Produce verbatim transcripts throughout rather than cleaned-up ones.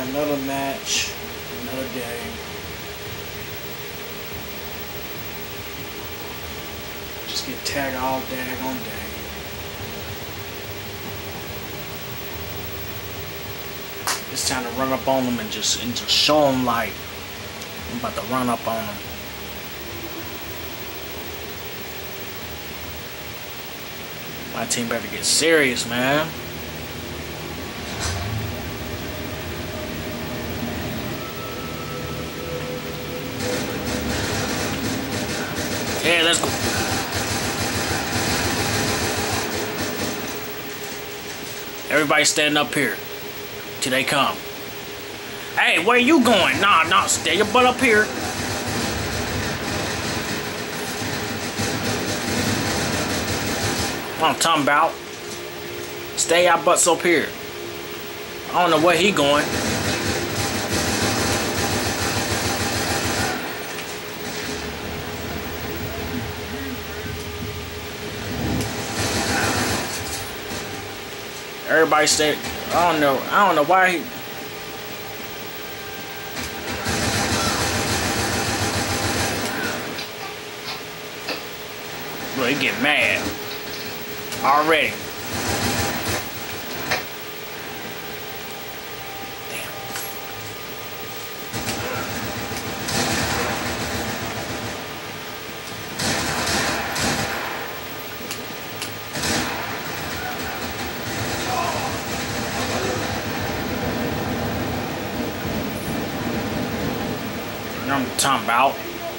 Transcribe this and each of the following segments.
Another match, another day. Just get tagged all daggone day. It's time to run up on them and just and just show them like I'm about to run up on them. My team better get serious, man. Yeah, let's go. Everybody stand up here till they come. Hey, where you going? Nah, nah, stay your butt up here. What I'm talking about. Stay our butts up here. I don't know where he going. Everybody stay. I don't know. I don't know why he. Bro, he get mad already. I'm talking about.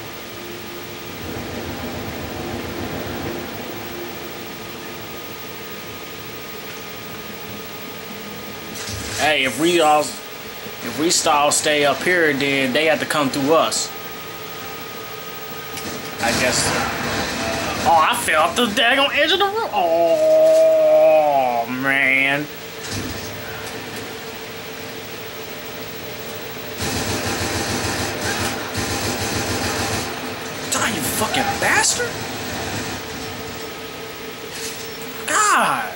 Hey, if we all, if we all stay up here, then they have to come through us. I guess. Oh, I fell off the daggone edge of the room. Oh man. You fucking bastard! God!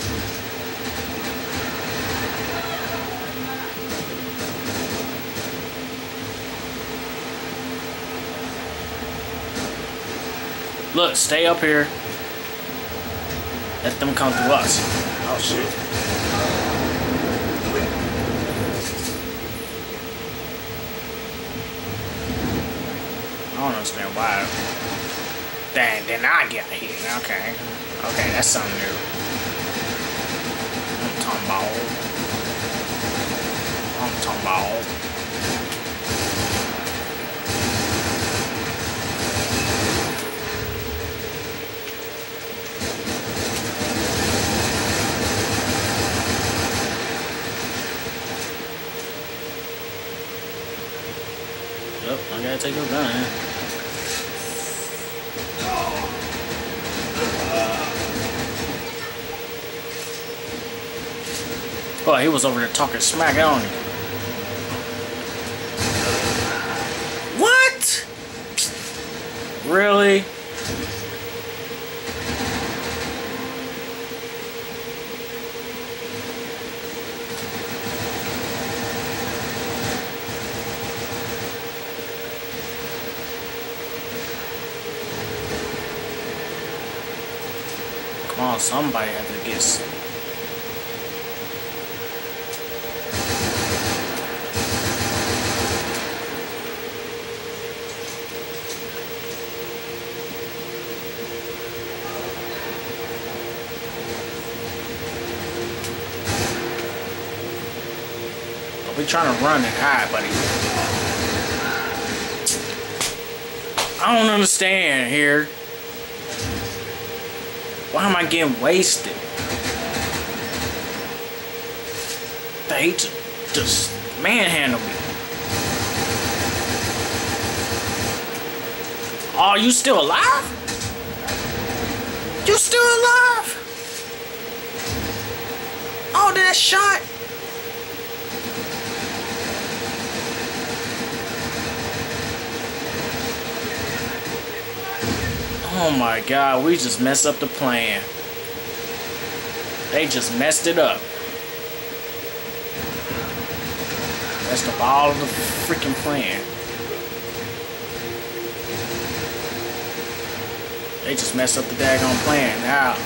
Look, stay up here. Let them come to us. Oh shit. I don't understand why. Then, then I get here. Okay. Okay, that's something new. I'm talking about. I'm talking about. Yep, I gotta take your gun. Oh, he was over there talking smack on me. What? Really? Come on, somebody had to get. We trying to run and hide, buddy. I don't understand here. Why am I getting wasted? They just manhandle me. Oh, you still alive? You still alive? Oh, that shot. Oh my God, we just messed up the plan. They just messed it up. Messed up all of the freaking plan. They just messed up the daggone plan now.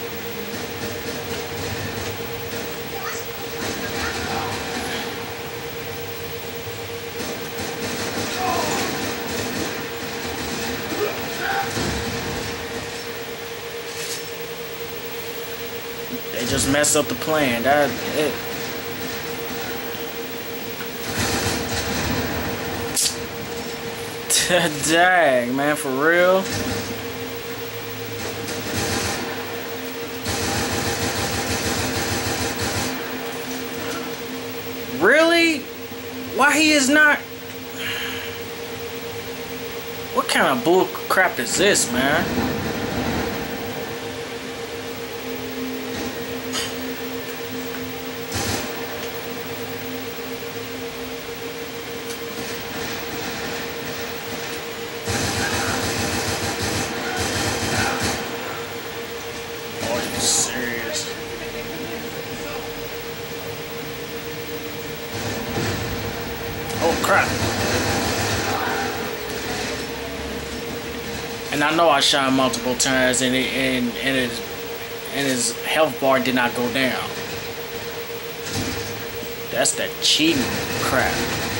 They just messed up the plan. That it. Dang, man, for real. Really? Why he is not? What kind of bull crap is this, man? Crap. And I know I shot multiple times and it, and, and, his, and his health bar did not go down. That's that cheating crap.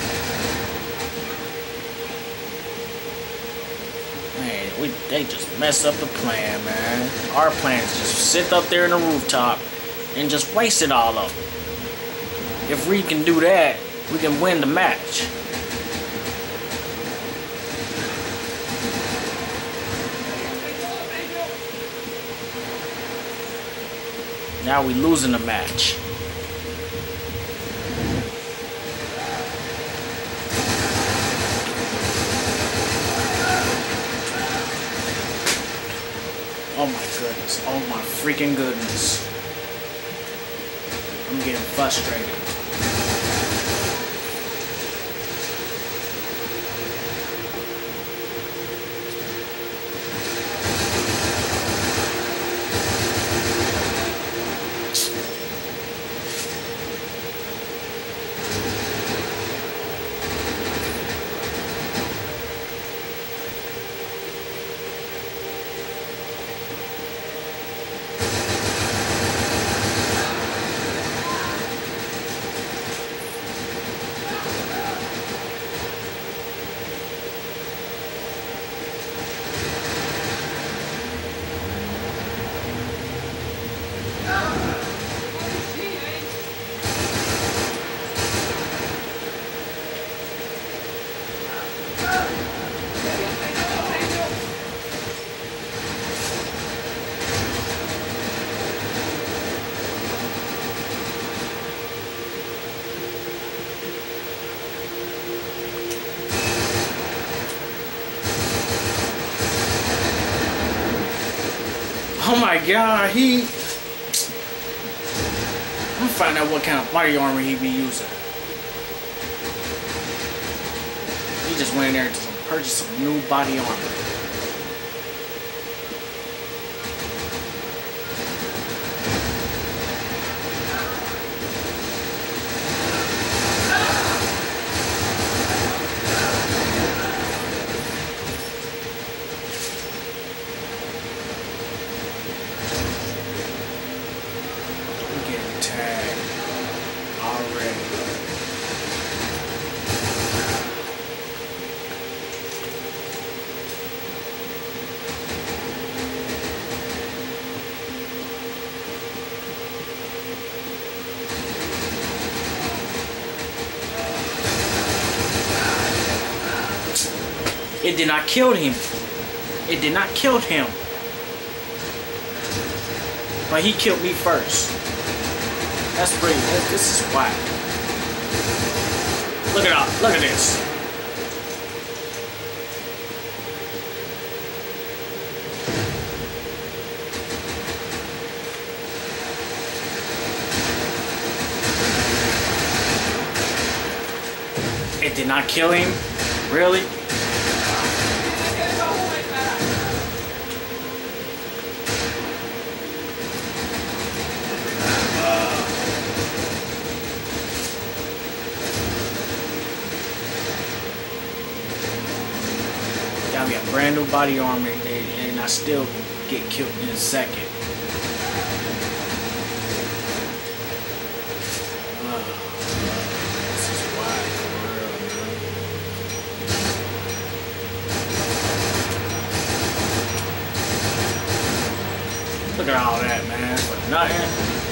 Man, we, they just messed up the plan, man. Our plan is just sit up there in the rooftop and just waste it all up. If we can do that, we can win the match. Now we losing the match. Oh my goodness. Oh my freaking goodness. I'm getting frustrated. Oh my god, he... I'm gonna find out what kind of body armor he be using. He just went in there to purchase some new body armor. It did not kill him. It did not kill him. But he killed me first. That's pretty. That's, this is whack. Look it up. Look at this. It did not kill him? Really? brand new body armor, and, and I still get killed in a second. Uh, this is wild for real, man. Look at all that, man, for nothing.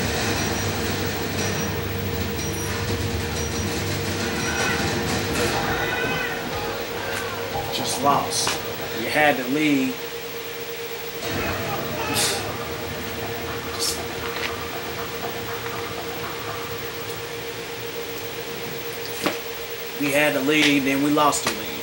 Just lost. You had to leave. We had to leave, then we lost the lead.